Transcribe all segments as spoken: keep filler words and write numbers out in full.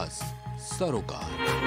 आवाज सरोकार।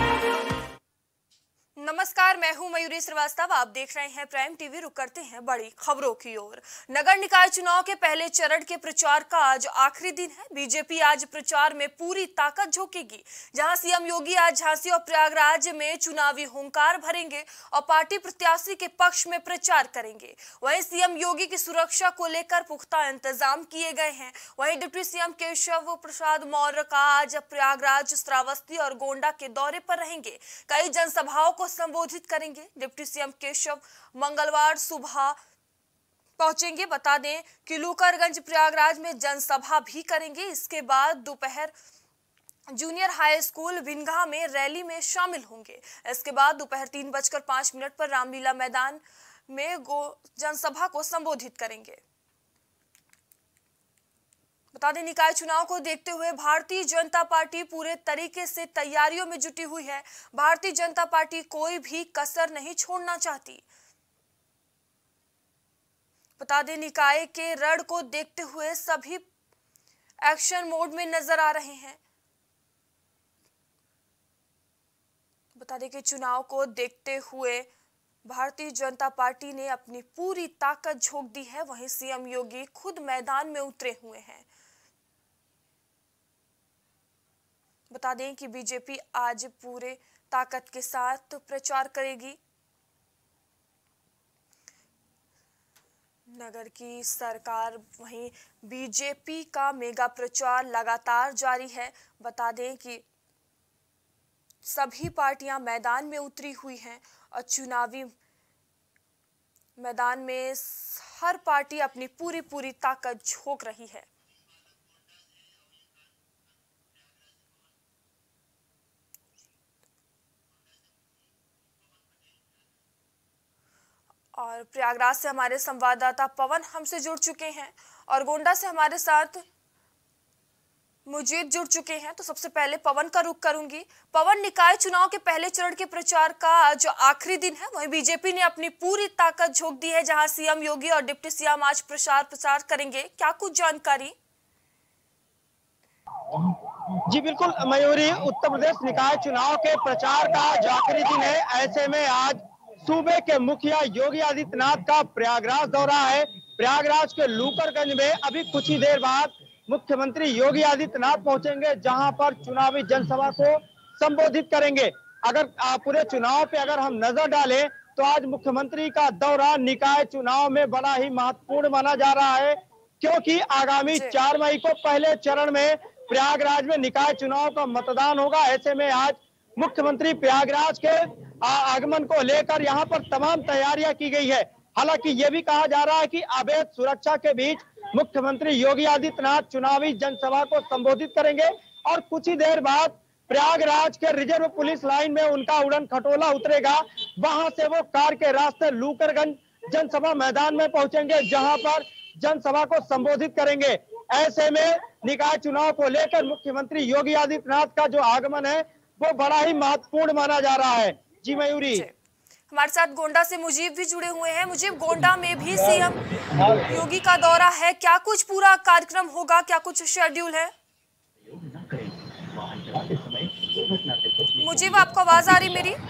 नमस्कार, मैं हूं मयूरी श्रीवास्तव। आप देख रहे हैं प्राइम टीवी। रुक करते हैं बड़ी खबरों की ओर। नगर निकाय चुनाव के पहले चरण के प्रचार का आज आखिरी दिन है। बीजेपी आज प्रचार में पूरी ताकत झोंकेगी। जहां सीएम योगी आज झांसी और प्रयागराज में चुनावी हुंकार भरेंगे और पार्टी प्रत्याशी के पक्ष में प्रचार करेंगे। वहीं सीएम योगी की सुरक्षा को लेकर पुख्ता इंतजाम किए गए हैं। वहीं डिप्टी सीएम केशव प्रसाद मौर्य का आज प्रयागराज, श्रावस्ती और गोंडा के दौरे पर रहेंगे। कई जनसभाओं को संबोधित करेंगे। डिप्टी सीएम केशव मंगलवार सुबह पहुंचेंगे। बता दें कि लूकरगंज प्रयागराज में जनसभा भी करेंगे। इसके बाद दोपहर जूनियर हाई स्कूल विंघा में रैली में शामिल होंगे। इसके बाद दोपहर तीन बजकर पांच मिनट पर रामलीला मैदान में गो जनसभा को संबोधित करेंगे। बता दें, निकाय चुनाव को देखते हुए भारतीय जनता पार्टी पूरे तरीके से तैयारियों में जुटी हुई है। भारतीय जनता पार्टी कोई भी कसर नहीं छोड़ना चाहती। बता दें, निकाय के रण को देखते हुए सभी एक्शन मोड में नजर आ रहे हैं। बता दें कि चुनाव को देखते हुए भारतीय जनता पार्टी ने अपनी पूरी ताकत झोंक दी है। वहीं सीएम योगी खुद मैदान में उतरे हुए हैं। बता दें कि बीजेपी आज पूरे ताकत के साथ प्रचार करेगी। नगर की सरकार, वहीं बीजेपी का मेगा प्रचार लगातार जारी है। बता दें कि सभी पार्टियां मैदान में उतरी हुई हैं और चुनावी मैदान में हर पार्टी अपनी पूरी पूरी ताकत झोंक रही है। और प्रयागराज से हमारे संवाददाता पवन हमसे जुड़ चुके हैं और गोंडा से हमारे साथ मुजीब जुड़ चुके हैं। तो सबसे पहले पवन का रुख करूंगी। पवन, निकाय चुनाव के पहले चरण के प्रचार का आज आखिरी दिन है। वहीं बीजेपी ने अपनी पूरी ताकत झोंक दी है, जहां सीएम योगी और डिप्टी सीएम आज प्रचार प्रसार करेंगे। क्या कुछ जानकारी? जी बिल्कुल मयूरी, उत्तर प्रदेश निकाय चुनाव के प्रचार का आज आखिरी दिन है। ऐसे में आज सूबे के मुखिया योगी आदित्यनाथ का प्रयागराज दौरा है। प्रयागराज के लूकरगंज में अभी कुछ ही देर बाद मुख्यमंत्री योगी आदित्यनाथ पहुंचेंगे, जहां पर चुनावी जनसभा को संबोधित करेंगे। अगर पूरे चुनाव पे अगर हम नजर डालें तो आज मुख्यमंत्री का दौरा निकाय चुनाव में बड़ा ही महत्वपूर्ण माना जा रहा है, क्योंकि आगामी चार मई को पहले चरण में प्रयागराज में निकाय चुनाव का मतदान होगा। ऐसे में आज मुख्यमंत्री प्रयागराज के आगमन को लेकर यहां पर तमाम तैयारियां की गई है। हालांकि ये भी कहा जा रहा है कि अवैध सुरक्षा के बीच मुख्यमंत्री योगी आदित्यनाथ चुनावी जनसभा को संबोधित करेंगे और कुछ ही देर बाद प्रयागराज के रिजर्व पुलिस लाइन में उनका उड़न खटोला उतरेगा। वहां से वो कार के रास्ते लूकरगंज जनसभा मैदान में पहुंचेंगे, जहां पर जनसभा को संबोधित करेंगे। ऐसे में निकाय चुनाव को लेकर मुख्यमंत्री योगी आदित्यनाथ का जो आगमन है वो बड़ा ही महत्वपूर्ण माना जा रहा है। जी मयूरी, हमारे साथ गोंडा से मुजीब भी जुड़े हुए हैं। मुजीब, गोंडा में भी सीएम योगी का दौरा है। क्या कुछ पूरा कार्यक्रम होगा, क्या कुछ शेड्यूल है? मुजीब, आपको आवाज आ रही मेरी?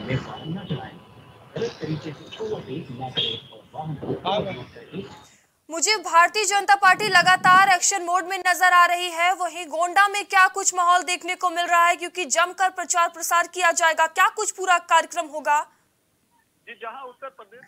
मुझे भारतीय जनता पार्टी लगातार एक्शन मोड में नजर आ रही है। वहीं गोंडा में क्या कुछ माहौल देखने को मिल रहा है, क्योंकि जमकर प्रचार प्रसार किया जाएगा? क्या कुछ पूरा कार्यक्रम होगा? जी, जहां उत्तर प्रदेश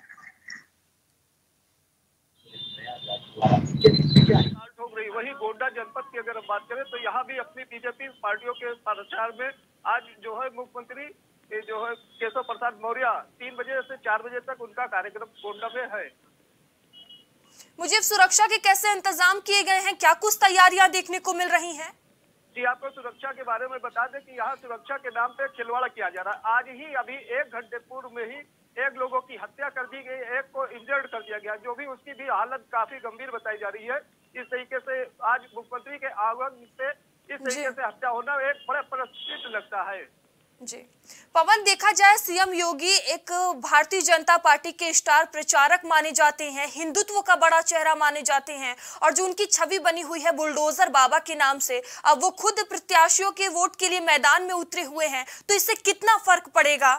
ठोक रही, वही गोंडा जनपद की अगर हम बात करें तो यहाँ भी अपनी बीजेपी पार्टियों के प्रचार में आज जो है मुख्यमंत्री जो है केशव प्रसाद मौर्य तीन बजे से चार बजे तक उनका कार्यक्रम गोंडा में है। मुझे सुरक्षा के कैसे इंतजाम किए गए हैं, क्या कुछ तैयारियां देखने को मिल रही हैं? जी, आपको सुरक्षा के बारे में बता दें कि यहाँ सुरक्षा के नाम पे खिलवाड़ किया जा रहा है। आज ही अभी एक घंटे पूर्व में ही एक लोगों की हत्या कर दी गई, एक को इंजर्ड कर दिया गया, जो भी उसकी भी हालत काफी गंभीर बताई जा रही है। इस तरीके से आज मुख्यमंत्री के आगमन से इस तरीके से हत्या होना एक बड़ा परिस्थिति लगता है। जी पवन, देखा जाए सीएम योगी एक भारतीय जनता पार्टी के स्टार प्रचारक माने जाते हैं, हिंदुत्व का बड़ा चेहरा माने जाते हैं और जो उनकी छवि बनी हुई है बुलडोजर बाबा के नाम से, अब वो खुद प्रत्याशियों के वोट के लिए मैदान में उतरे हुए हैं, तो इससे कितना फर्क पड़ेगा?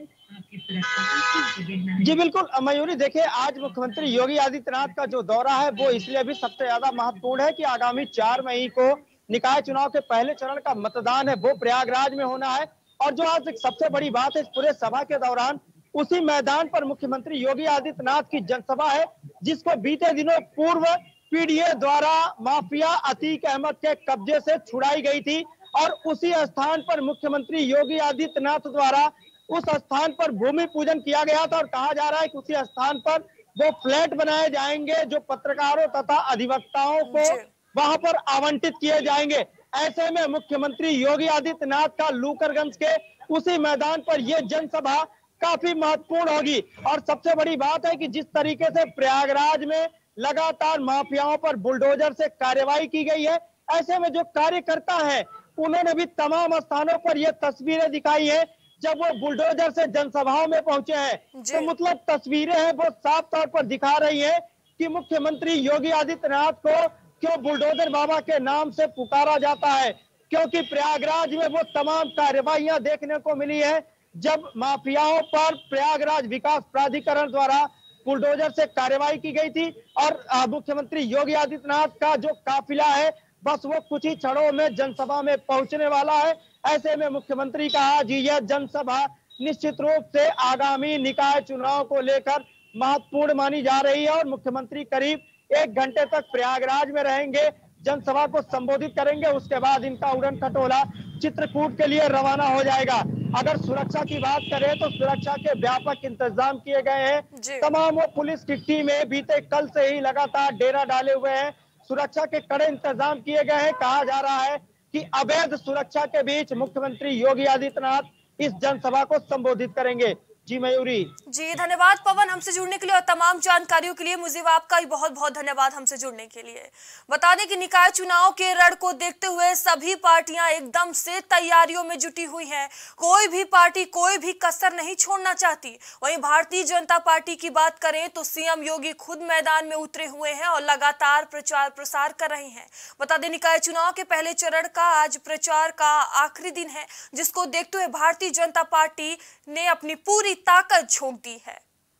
जी बिल्कुल मयूरी, देखिए आज मुख्यमंत्री योगी आदित्यनाथ का जो दौरा है वो इसलिए भी सबसे ज्यादा महत्वपूर्ण है कि आगामी चार मई को निकाय चुनाव के पहले चरण का मतदान है वो प्रयागराज में होना है। और जो आज एक सबसे बड़ी बात है इस पूरे सभा के दौरान, उसी मैदान पर मुख्यमंत्री योगी आदित्यनाथ की जनसभा है जिसको बीते दिनों पूर्व पीडीए द्वारा माफिया अतीक अहमद के कब्जे से छुड़ाई गई थी और उसी स्थान पर मुख्यमंत्री योगी आदित्यनाथ द्वारा उस स्थान पर भूमि पूजन किया गया था और कहा जा रहा है कि उसी स्थान पर वो फ्लैट बनाए जाएंगे जो पत्रकारों तथा अधिवक्ताओं को वहां पर आवंटित किए जाएंगे। ऐसे में मुख्यमंत्री योगी आदित्यनाथ का लूकरगंज के उसी मैदान पर यह जनसभा काफी महत्वपूर्ण होगी। और सबसे बड़ी बात है कि जिस तरीके से प्रयागराज में लगातार माफियाओं पर बुलडोजर से कार्रवाई की गई है, ऐसे में जो कार्यकर्ता है उन्होंने भी तमाम स्थानों पर यह तस्वीरें दिखाई है जब वो बुलडोजर से जनसभाओं में पहुंचे हैं। तो मतलब तस्वीरें हैं वो साफ तौर पर दिखा रही है कि मुख्यमंत्री योगी आदित्यनाथ को क्यों बुलडोजर बाबा के नाम से पुकारा जाता है, क्योंकि प्रयागराज में वो तमाम कार्रवाइयां देखने को मिली है जब माफियाओं पर प्रयागराज विकास प्राधिकरण द्वारा बुलडोजर से कार्रवाई की गई थी। और मुख्यमंत्री योगी आदित्यनाथ का जो काफिला है बस वो कुछ ही क्षणों में जनसभा में पहुंचने वाला है। ऐसे में मुख्यमंत्री का आज यह जनसभा निश्चित रूप से आगामी निकाय चुनाव को लेकर महत्वपूर्ण मानी जा रही है और मुख्यमंत्री करीब एक घंटे तक प्रयागराज में रहेंगे, जनसभा को संबोधित करेंगे। उसके बाद इनका उड़न खटोला चित्रकूट के लिए रवाना हो जाएगा। अगर सुरक्षा की बात करें तो सुरक्षा के व्यापक इंतजाम किए गए हैं। तमाम वो पुलिस की टीमें बीते कल से ही लगातार डेरा डाले हुए हैं, सुरक्षा के कड़े इंतजाम किए गए हैं। कहा जा रहा है कि अवैध सुरक्षा के बीच मुख्यमंत्री योगी आदित्यनाथ इस जनसभा को संबोधित करेंगे। जी मयूरी। जी धन्यवाद पवन, हमसे जुड़ने के लिए और तमाम जानकारियों के लिए। मुझे आपका भी बहुत बहुत धन्यवाद हमसे जुड़ने के लिए। बता दें कि निकाय चुनाव के रण को देखते हुए सभी पार्टियां एकदम से तैयारियों में जुटी हुई हैं। कोई भी पार्टी कोई भी कसर नहीं छोड़ना चाहती। वहीं भारतीय जनता पार्टी की बात करें तो सीएम योगी खुद मैदान में उतरे हुए हैं और लगातार प्रचार प्रसार कर रहे हैं। बता दें निकाय चुनाव के पहले चरण का आज प्रचार का आखिरी दिन है, जिसको देखते हुए भारतीय जनता पार्टी ने अपनी पूरी ताकत झोंक दी है।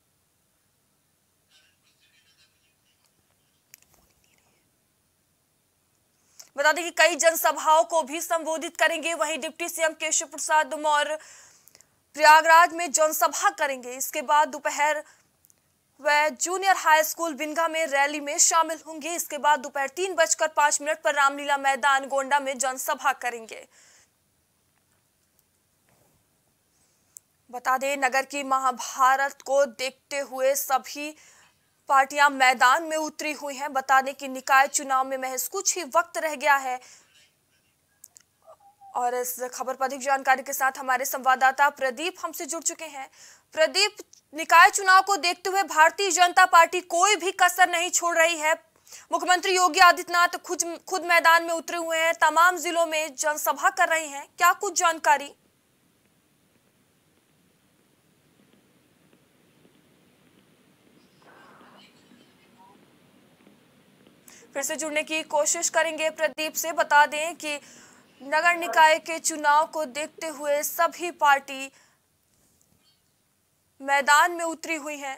बता दें कि कई जनसभाओं को भी संबोधित करेंगे। वहीं डिप्टी सीएम केशव प्रसाद मौर्य प्रयागराज में जनसभा करेंगे। इसके बाद दोपहर वह जूनियर हाई स्कूल बिनगा में रैली में शामिल होंगे। इसके बाद दोपहर तीन बजकर पांच मिनट पर रामलीला मैदान गोंडा में जनसभा करेंगे। बता दें नगर की महाभारत को देखते हुए सभी पार्टियां मैदान में उतरी हुई हैं। बता दें कि निकाय चुनाव में महज कुछ ही वक्त रह गया है और इस खबर पर अधिक जानकारी के साथ हमारे संवाददाता प्रदीप हमसे जुड़ चुके हैं। प्रदीप, निकाय चुनाव को देखते हुए भारतीय जनता पार्टी कोई भी कसर नहीं छोड़ रही है। मुख्यमंत्री योगी आदित्यनाथ खुद खुद मैदान में उतरे हुए हैं, तमाम जिलों में जनसभा कर रहे हैं। क्या कुछ जानकारी? फिर से जुड़ने की कोशिश करेंगे प्रदीप से। बता दें कि नगर निकाय के चुनाव को देखते हुए सभी पार्टी मैदान में उतरी हुई हैं।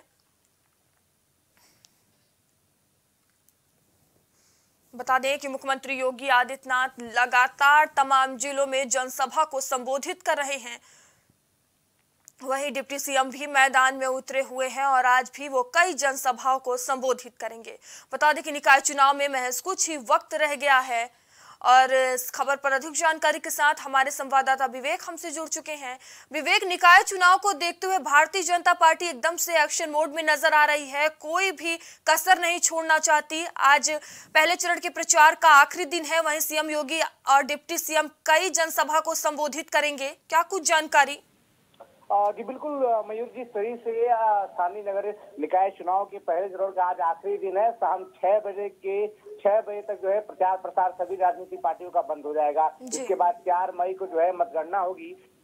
बता दें कि मुख्यमंत्री योगी आदित्यनाथ लगातार तमाम जिलों में जनसभा को संबोधित कर रहे हैं। वहीं डिप्टी सीएम भी मैदान में उतरे हुए हैं और आज भी वो कई जनसभाओं को संबोधित करेंगे। बता दें कि निकाय चुनाव में महज कुछ ही वक्त रह गया है और इस खबर पर अधिक जानकारी के साथ हमारे संवाददाता विवेक हमसे जुड़ चुके हैं। विवेक, निकाय चुनाव को देखते हुए भारतीय जनता पार्टी एकदम से एक्शन मोड में नजर आ रही है, कोई भी कसर नहीं छोड़ना चाहती। आज पहले चरण के प्रचार का आखिरी दिन है, वहीं सीएम योगी और डिप्टी सीएम कई जनसभा को संबोधित करेंगे। क्या कुछ जानकारी? जी बिल्कुल मयूर जी, सही से स्थानीय नगर निकाय चुनाव के पहले चरण का आज आखिरी दिन है। शाम छह बजे के छह बजे तक जो है प्रचार प्रसार सभी राजनीतिक पार्टियों का बंद हो जाएगा। इसके बाद चार मई को जो है मतगणना होगी।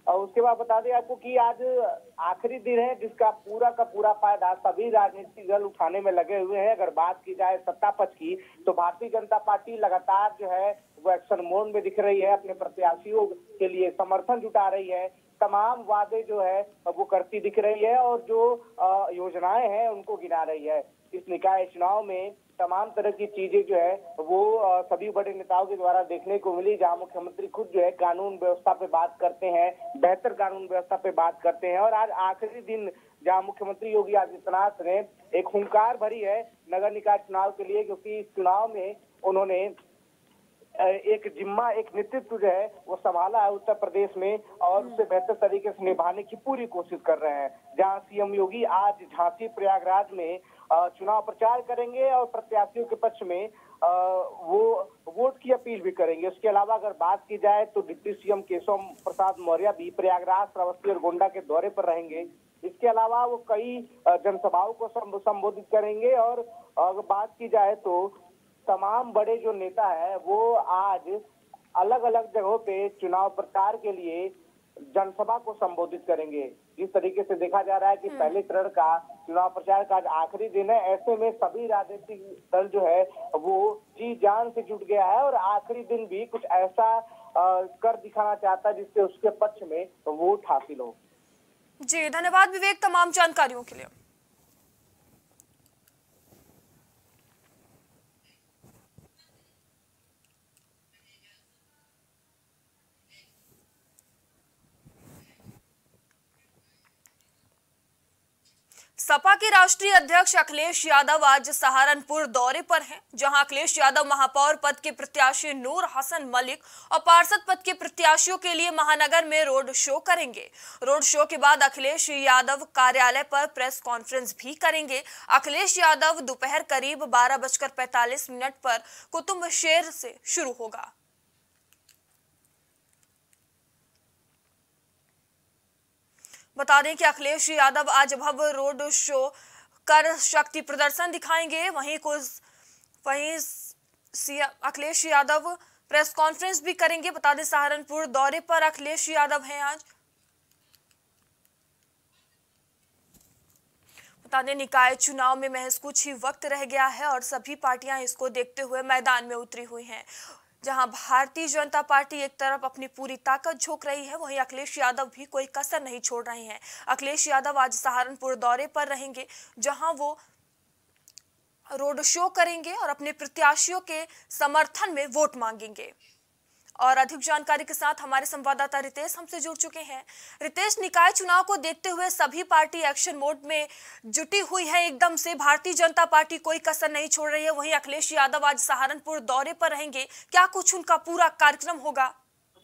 और उसके बाद बता दें आपको कि आज आखिरी दिन है जिसका पूरा का पूरा फायदा सभी राजनीतिक दल उठाने में लगे हुए हैं। अगर बात की जाए सत्ता पक्ष की तो भारतीय जनता पार्टी लगातार जो है वो एक्शन मोड में दिख रही है, अपने प्रत्याशियों के लिए समर्थन जुटा रही है, तमाम वादे जो है वो करती दिख रही है और जो योजनाएं हैं उनको गिना रही है। इस निकाय चुनाव में तमाम तरह की चीजें जो है वो सभी बड़े नेताओं के द्वारा देखने को मिली, जहां मुख्यमंत्री खुद जो है कानून व्यवस्था पे बात करते हैं, बेहतर कानून व्यवस्था पे बात करते हैं। और आज आखिरी दिन जहां मुख्यमंत्री योगी आदित्यनाथ ने एक हुंकार भरी है नगर निकाय चुनाव के लिए, क्योंकि इस चुनाव में उन्होंने एक जिम्मा एक नेतृत्व जो है वो संभाला है उत्तर प्रदेश में और उसे बेहतर तरीके से निभाने की पूरी कोशिश कर रहे हैं। जहां सीएम योगी आज झांसी प्रयागराज में चुनाव प्रचार करेंगे और प्रत्याशियों के पक्ष में वो वोट की अपील भी करेंगे। उसके अलावा अगर बात की जाए तो डिप्टी सीएम केशव प्रसाद मौर्य भी प्रयागराज, श्रावस्ती और गोंडा के दौरे पर रहेंगे। इसके अलावा वो कई जनसभाओं को संबोधित करेंगे। और अगर बात की जाए तो तमाम बड़े जो नेता है वो आज अलग अलग जगहों पे चुनाव प्रचार के लिए जनसभा को संबोधित करेंगे। जिस तरीके से देखा जा रहा है कि पहले चरण का चुनाव प्रचार का आज आखिरी दिन है, ऐसे में सभी राजनीतिक दल जो है वो जी जान से जुट गया है और आखिरी दिन भी कुछ ऐसा आ, कर दिखाना चाहता है जिससे उसके पक्ष में वोट हासिल हो। जी धन्यवाद विवेक तमाम जानकारियों के लिए। सपा के राष्ट्रीय अध्यक्ष अखिलेश यादव आज सहारनपुर दौरे पर हैं, जहां अखिलेश यादव महापौर पद के प्रत्याशी नूर हसन मलिक और पार्षद पद के प्रत्याशियों के लिए महानगर में रोड शो करेंगे। रोड शो के बाद अखिलेश यादव कार्यालय पर प्रेस कॉन्फ्रेंस भी करेंगे। अखिलेश यादव दोपहर करीब बारह बजकर पैंतालीस मिनट पर कुतुबशेर से शुरू होगा। बता दें कि अखिलेश यादव आज भव्य रोड शो कर शक्ति प्रदर्शन दिखाएंगे। वहीं कुछ वहीं अखिलेश यादव प्रेस कॉन्फ्रेंस भी करेंगे। बता दें सहारनपुर दौरे पर अखिलेश यादव हैं आज। बता दें निकाय चुनाव में महज कुछ ही वक्त रह गया है और सभी पार्टियां इसको देखते हुए मैदान में उतरी हुई हैं। जहां भारतीय जनता पार्टी एक तरफ अपनी पूरी ताकत झोंक रही है, वहीं अखिलेश यादव भी कोई कसर नहीं छोड़ रहे हैं। अखिलेश यादव आज सहारनपुर दौरे पर रहेंगे, जहां वो रोड शो करेंगे और अपने प्रत्याशियों के समर्थन में वोट मांगेंगे। और अधिक जानकारी के साथ हमारे संवाददाता रितेश हमसे जुड़ चुके हैं। रितेश, निकाय चुनाव को देखते हुए सभी पार्टी एक्शन मोड में जुटी हुई है। एकदम से भारतीय जनता पार्टी कोई कसर नहीं छोड़ रही है। वहीं अखिलेश यादव आज सहारनपुर दौरे पर रहेंगे, क्या कुछ उनका पूरा कार्यक्रम होगा?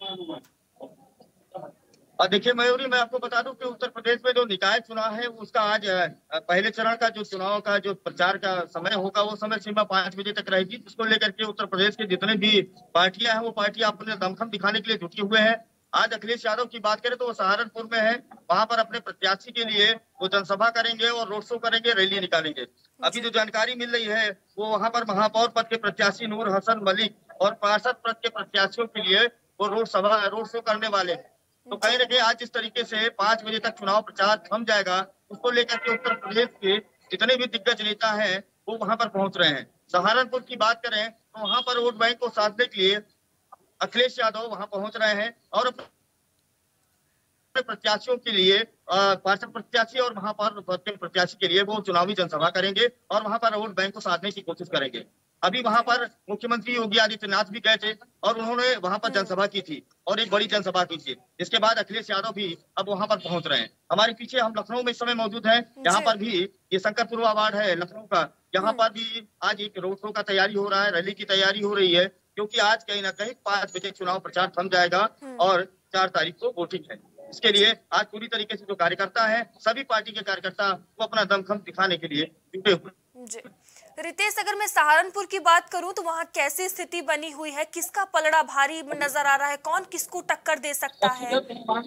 देखिए मयूरी, मैं आपको बता दूं कि उत्तर प्रदेश में जो निकाय चुनाव है उसका आज पहले चरण का जो चुनाव का जो प्रचार का समय होगा वो समय सीमा पांच बजे तक रहेगी, जिसको लेकर के उत्तर प्रदेश के जितने भी पार्टियां हैं वो पार्टियां अपने दमखम दिखाने के लिए जुटी हुए हैं। आज अखिलेश यादव की बात करें तो वो सहारनपुर में है, वहां पर अपने प्रत्याशी के लिए वो जनसभा करेंगे और रोड शो करेंगे, रैली निकालेंगे। अभी जो जानकारी मिल रही है वो वहां पर महापौर पद के प्रत्याशी नूर हसन मलिक और पार्षद पद के प्रत्याशियों के लिए वो रोड सभा रोड शो करने वाले हैं। तो कहीं ना कहीं आज जिस तरीके से पांच बजे तक चुनाव प्रचार थम जाएगा, उसको लेकर के उत्तर प्रदेश के जितने भी दिग्गज नेता हैं वो वहां पर पहुंच रहे हैं। सहारनपुर की बात करें तो वहां पर वोट बैंक को साधने के लिए अखिलेश यादव वहां पहुंच रहे हैं और अपने प्रत्याशियों के लिए पार्षद प्रत्याशी और महापौर पद के प्रत्याशी के लिए वो चुनावी जनसभा करेंगे और वहां पर वोट बैंक को साधने की कोशिश करेंगे। अभी वहां पर मुख्यमंत्री योगी आदित्यनाथ भी गए थे और उन्होंने वहां पर जनसभा की थी और एक बड़ी जनसभा की थी। इसके बाद अखिलेश यादव भी अब वहां पर पहुंच रहे हैं। हमारे पीछे हम लखनऊ में इस समय मौजूद हैं, यहाँ पर भी ये शंकरपुर वार्ड है लखनऊ का, यहाँ पर भी आज एक रोड शो का तैयारी हो रहा है, रैली की तैयारी हो रही है, क्योंकि आज कहीं ना कहीं पांच बजे चुनाव प्रचार थम जाएगा और चार तारीख को वोटिंग है। इसके लिए आज पूरी तरीके से जो कार्यकर्ता है, सभी पार्टी के कार्यकर्ता वो अपना दमखम दिखाने के लिए जुटे हुए। रितेश, अगर मैं सहारनपुर की बात करूं तो वहां कैसी स्थिति बनी हुई है, किसका पलड़ा भारी नजर आ रहा है, कौन किसको टक्कर दे सकता है?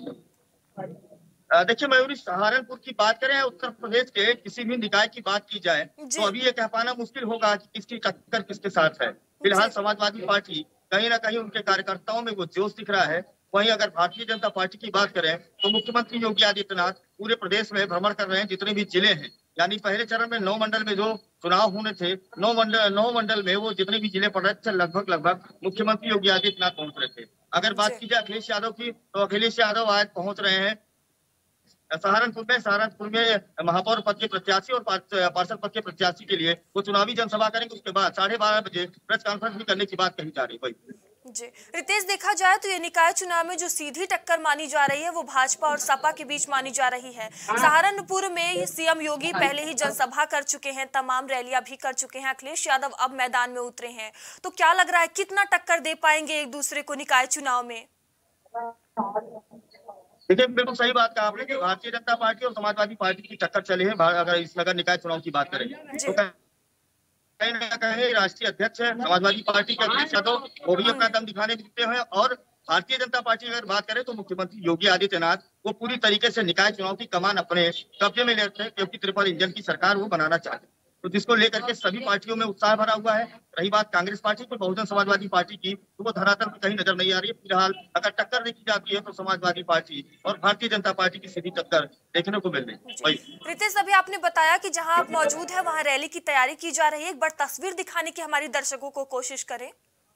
देखिए मयूरी, सहारनपुर की बात करें, उत्तर प्रदेश के किसी भी निकाय की बात की जाए तो अभी ये कह पाना मुश्किल होगा कि किसकी टक्कर किसके साथ है। फिलहाल समाजवादी पार्टी कहीं ना कहीं उनके कार्यकर्ताओं में वो जोश दिख रहा है वहीं अगर भारतीय जनता पार्टी की बात करें तो मुख्यमंत्री योगी आदित्यनाथ पूरे प्रदेश में भ्रमण कर रहे हैं। जितने भी जिले हैं, यानी पहले चरण में नौ मंडल में जो चुनाव होने थे, नौ मंडल नौ मंडल में वो जितने भी जिले पड़ रहे थे, लगभग लगभग मुख्यमंत्री योगी आदित्यनाथ पहुंच रहे थे। अगर बात की जाए अखिलेश यादव की, तो अखिलेश यादव आज पहुंच रहे हैं सहारनपुर में। सहारनपुर में महापौर पद के प्रत्याशी और पार्षद पद के प्रत्याशी के लिए वो चुनावी जनसभा करेंगे। उसके बाद साढ़े बारह बजे प्रेस कॉन्फ्रेंस भी करने की बात कही जा रही है। जी रितेश, देखा जाए तो ये निकाय चुनाव में जो सीधी टक्कर मानी जा रही है वो भाजपा और सपा के बीच मानी जा रही है। सहारनपुर में सीएम योगी पहले ही जनसभा कर चुके हैं, तमाम रैलियां भी कर चुके हैं। अखिलेश यादव अब मैदान में उतरे हैं, तो क्या लग रहा है कितना टक्कर दे पाएंगे एक दूसरे को निकाय चुनाव में? देखिए, बिल्कुल सही बात कहा आपने कि भारतीय जनता पार्टी और समाजवादी पार्टी की टक्कर चली है। अगर इस नगर निकाय चुनाव की बात करें तो कहीं ना कहीं राष्ट्रीय अध्यक्ष है समाजवादी पार्टी के अखिलेश यादव, वो भी अपना दम दिखाने दिखते हैं। और भारतीय जनता पार्टी अगर बात करें तो मुख्यमंत्री योगी आदित्यनाथ वो पूरी तरीके से निकाय चुनाव की कमान अपने कब्जे में लेते हैं, क्योंकि ट्रिपल इंजन की सरकार वो बनाना चाहते हैं। तो जिसको लेकर के सभी पार्टियों में उत्साह भरा हुआ है। रही बात कांग्रेस पार्टी और बहुजन समाजवादी पार्टी की, तो वो धरातल पर कहीं नजर नहीं आ रही है। फिलहाल अगर टक्कर देखी जाती है तो समाजवादी पार्टी और भारतीय जनता पार्टी की सीधी टक्कर देखने को मिल रही है। रितेश, अभी आपने बताया कि जहां आप मौजूद है वहां रैली की तैयारी की जा रही है। एक बार तस्वीर दिखाने की हमारे दर्शकों को कोशिश करें।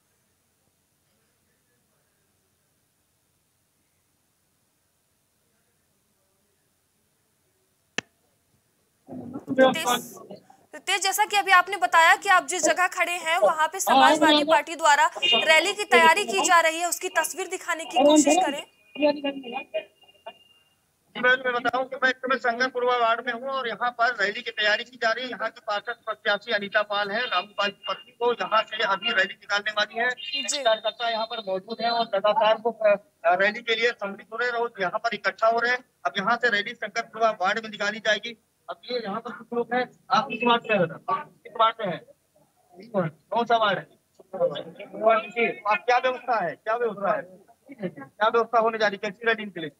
रितेश, जैसा कि अभी आपने बताया कि आप जिस जगह खड़े हैं वहां पे समाजवादी पार्टी द्वारा रैली की तैयारी की जा रही है, उसकी तस्वीर दिखाने की कोशिश करें। मैं बताऊं कि मैं इस समय शंकरपुर वार्ड में हूं और यहाँ पर रैली की तैयारी की जा रही है। यहाँ की पार्षद प्रत्याशी अनीता पाल है, रामपाल की पत्नी को यहाँ से अभी रैली निकालने वाली है। कार्यकर्ता यहाँ पर मौजूद है और लगातार वो रैली के लिए सम्मिलित हो रहे हैं, रोज यहाँ पर इकट्ठा हो रहे हैं। अब यहाँ से रैली शंकरपुर वार्ड में निकाली जाएगी। अब ये यहाँ पर कुछ लोग हैं। आप किस वार्ड में किस वार्ड में है? कौन सा वार्ड है? आप क्या व्यवस्था है क्या व्यवस्था है क्या व्यवस्था होने जा रही है कैसी रैली के लिए?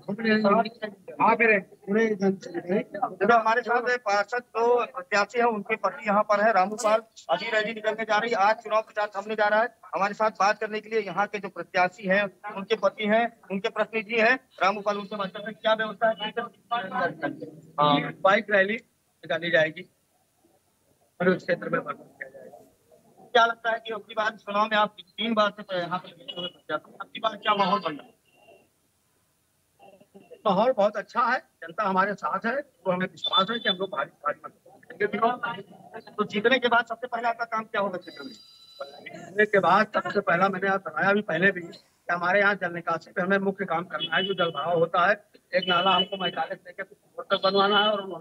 जो हमारे साथ पार्षद जो प्रत्याशी है उनके पति यहाँ पर है रामूपाल, अभी रैली निकलने जा रही है। आज चुनाव प्रचार थमने जा रहा है। हमारे साथ बात करने के लिए यहाँ के जो प्रत्याशी हैं उनके पति हैं, उनके प्रतिनिधि हैं रामूपाल, उनसे बात करते हैं क्या व्यवस्था है। बाइक रैली निकाली जाएगी और उस क्षेत्र में किया जाएगा। क्या लगता है कि अगली बार चुनाव में आप तीन बार से यहाँ पर अगली बार क्या माहौल बन रहा है? माहौल बहुत अच्छा है, जनता हमारे साथ है, तो हमें विश्वास है कि हम लोग भारी भारी मत। तो जीतने के बाद सबसे पहले आपका काम क्या होगा क्षेत्र में? जीतने के बाद सबसे पहला मैंने यहाँ बताया भी पहले भी कि हमारे यहाँ जल निकासी पे हमें मुख्य काम करना है। जो जल बहाव होता है, एक नाला हमको मैकाले लेके तक बनवाना है और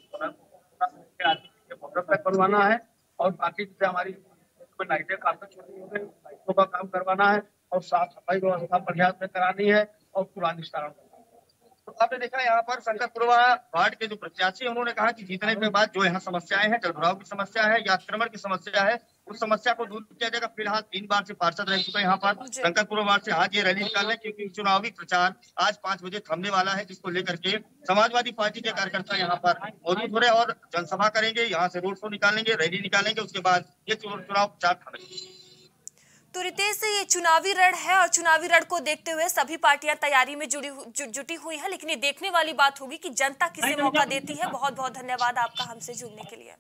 तक बनवाना है और बाकी जैसे हमारी लाइटें काफी छोटी हो गई, लाइटों का काम करवाना है और साफ सफाई व्यवस्था बढ़िया से करानी है और पूरा निस्तारण। तो आपने देखा यहाँ पर शंकरपुर वार्ड के जो प्रत्याशी उन्होंने कहा कि जीतने के बाद जो यहाँ समस्याएं हैं, जलभराव की समस्या है या आक्रमण की समस्या है, उस समस्या को दूर किया जाएगा। फिलहाल तीन बार से पार्षद रह चुके हैं यहाँ पर शंकरपुर वार्ड से। आज ये रैली निकालने क्योंकि चुनावी प्रचार आज पांच बजे थमने वाला है, जिसको लेकर के समाजवादी पार्टी के कार्यकर्ता यहाँ पर मौजूद हो रहे हैं और जनसभा करेंगे, यहाँ से रोड शो निकालेंगे, रैली निकालेंगे। उसके बाद ये चुनाव प्रचार थमेंगे। तो रितेश, ये चुनावी रण है और चुनावी रण को देखते हुए सभी पार्टियां तैयारी में जुड़ी जु, जुटी हुई हैं, लेकिन ये देखने वाली बात होगी कि जनता किसे मौका देती है। बहुत बहुत धन्यवाद आपका हमसे जुड़ने के लिए।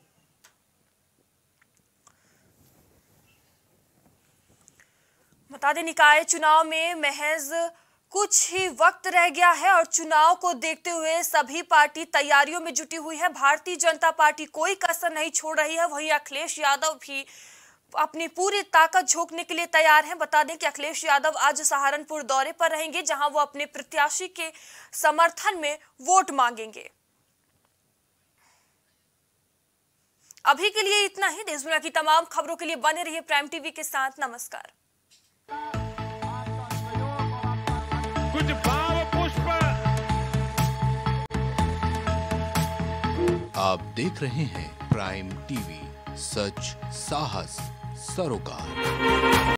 बता दें, निकाय चुनाव में महज कुछ ही वक्त रह गया है और चुनाव को देखते हुए सभी पार्टी तैयारियों में जुटी हुई है। भारतीय जनता पार्टी कोई कसर नहीं छोड़ रही है, वहीं अखिलेश यादव भी अपनी पूरी ताकत झोंकने के लिए तैयार हैं। बता दें कि अखिलेश यादव आज सहारनपुर दौरे पर रहेंगे, जहां वो अपने प्रत्याशी के समर्थन में वोट मांगेंगे। अभी के लिए इतना ही। देश दुनिया की तमाम खबरों के लिए बने रहिए प्राइम टीवी के साथ। नमस्कार। कुछ भाव पुष्प। आप देख रहे हैं प्राइम टीवी, सच साहस सरोकार।